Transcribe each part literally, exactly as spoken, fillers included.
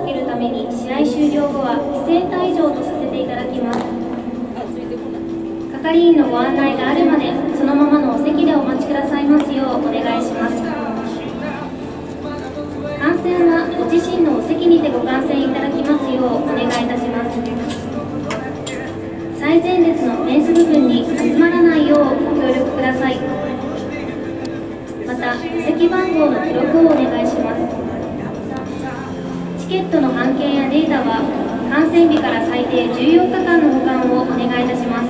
けるために試合終了後は規制退場とさせていただきます。係員のご案内があるまでそのままのお席でお待ちくださいますようお願いします。観戦はご自身のお席にてご観戦いただきますようお願いいたします。最前列のフェンス部分に集まらないようご協力ください。また席番号の記録をお願いします。チケットの半券やデータは観戦日から最低じゅうよっかかんの保管をお願いいたします。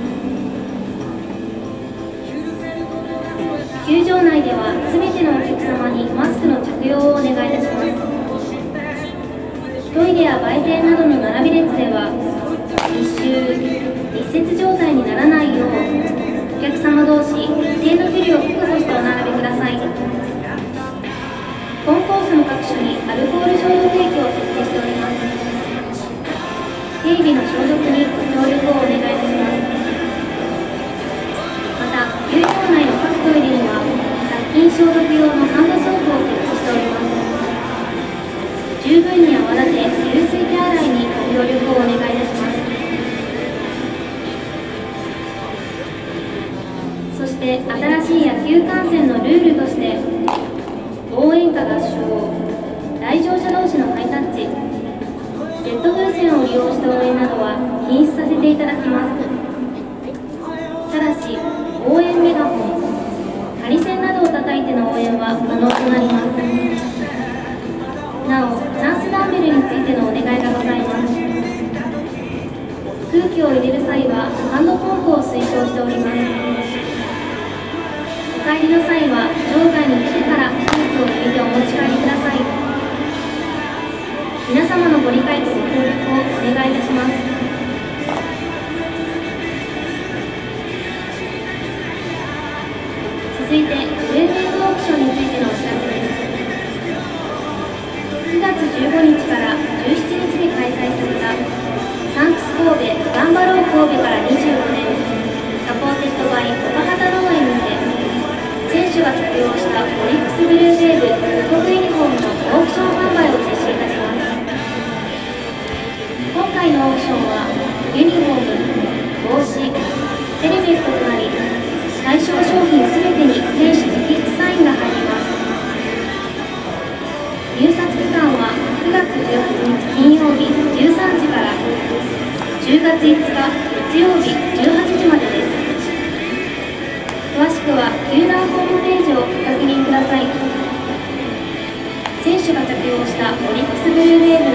球場内ではすべてのお客様にマスクの着用をお願いいたします。トイレや売店などの並び列では密集、密接状態にならないようお客様同士一定の距離を確保してお並びください。コンコースの各所にアルコール消毒液を設置しております。警備の消毒にご協力をお願いいたします。また球場内の各トイレには殺菌消毒用のハンドソープを設置しております。十分に泡立て流水手洗いにご協力をお願いいたします。そして新しい野球観戦のルールとして応援歌合唱、来場者同士のハイタッチ、ジェット風船を利用した応援などは禁止させていただきます。ただし応援メガホン、ハリセンなどを叩いての応援は可能となります。なおチャンスダンベルについてのお願いがございます。空気を入れる際はハンドポンプを推奨しております。お帰りの際は場外に出てから空気を入れてお持ち帰りください。皆様のご理解とご協力をお願いいたします。続いてプレゼントオークションについてのお知らせです。くがつじゅうごにちからじゅうしちにちに開催されたサンクス神戸頑張ろう神戸からにじゅうごねんサポーテッドバイ岡畑農園にて選手が着用したオリックスブルーウェーブ予告ユニフォームのオークション販売を実施いたします。今回のオークションはユニフォーム、帽子、ヘルメットとなり対象商品すべてに選手直筆サインが入ります。入札期間はくがつじゅうはちにち金曜日じゅうさんじからじゅうがついつか月曜日じゅうはちじまでです。詳しくは球団ホームページをご確認ください。選手が着用したオリックスブルーウェーブ